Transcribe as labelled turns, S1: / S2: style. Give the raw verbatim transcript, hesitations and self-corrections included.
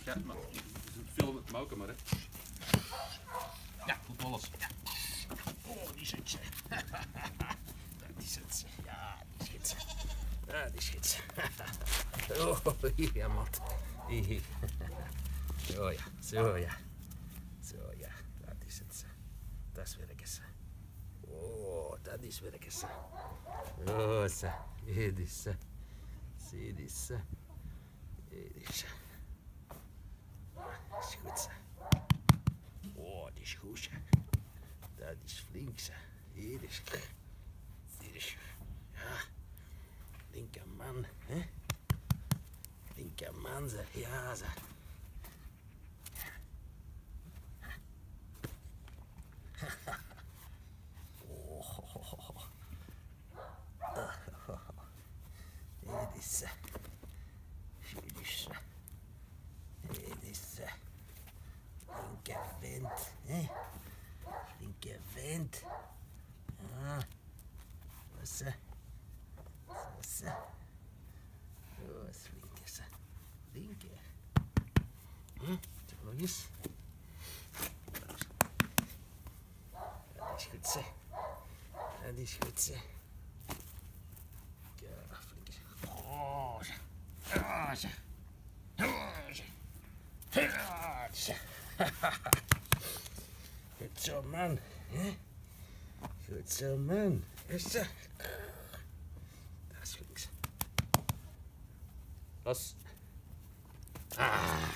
S1: Ja, maar film het moken maar, hè.
S2: Ja, goed alles. Ja. Oh, die zit ze. Die zit ze. Ja, die zit ze. Ja, die zit ze. Oh, hier, ja, mat. Hier. Zo ja, zo ja. Zo ja, dat is het. Dat is werkens. Oh, dat is werkens. Oh, ze. Hier is ze. Zie die ze. Hier is ze. Dat is goed, ze. Oh, die is goed, ze. Dat is flink, ze. Hier is. Hier is. Ja. Flinke man, hè? Flinke man, ze. Ja, ze. Dit is ze. Dit is ze. Dit is ze. Flinke vent, hè? Flinke vent. Ja. Wat is ze? Wat is ze? Oh, is flinke ze. Flinke. Hm? Zeg nog eens. Dat is goed, ze. Dat is goed, ze. Ja, flinke ze. Oh, ze. Ja, ze. Ja, ze. Ja, ze. Goed zo, man. Hè? Goed zo, man. Is ze? Dat is flink. Los. Ah.